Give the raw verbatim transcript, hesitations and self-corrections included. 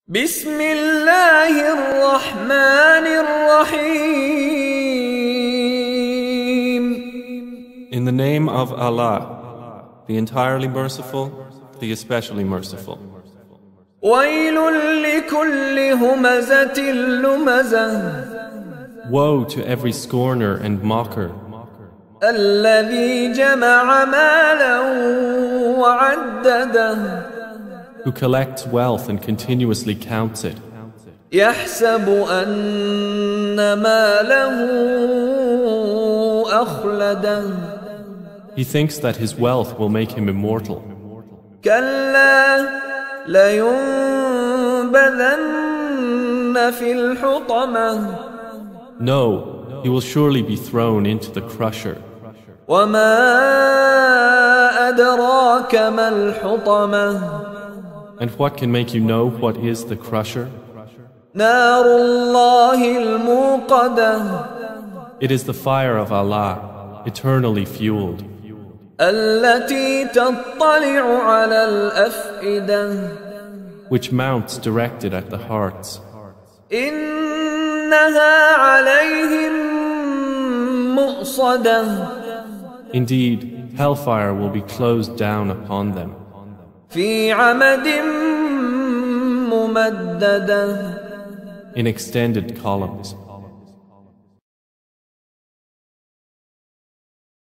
بسم الله الرحمن الرحيم. In the name of Allah, the entirely merciful, the especially merciful. ويل لكل همزة لمزة. Woe to every scorner and mocker, الذي جمع مالا وعدده. who collects wealth and continuously counts it, يحسب أن ماله أخلده. he thinks that his wealth will make him immortal. كلا لينبذن في الحطمة. No, he will surely be thrown into the crusher. وما أدراك ما الحطمة. And what can make you know what is the crusher? نار الله الموقدة. It is the fire of Allah, eternally fueled, التي تطلع على الأفئدة. which mounts directed at the hearts. إنها عليهم مؤصدة. Indeed, hellfire will be closed down upon them في عمد ممددة. in extended columns.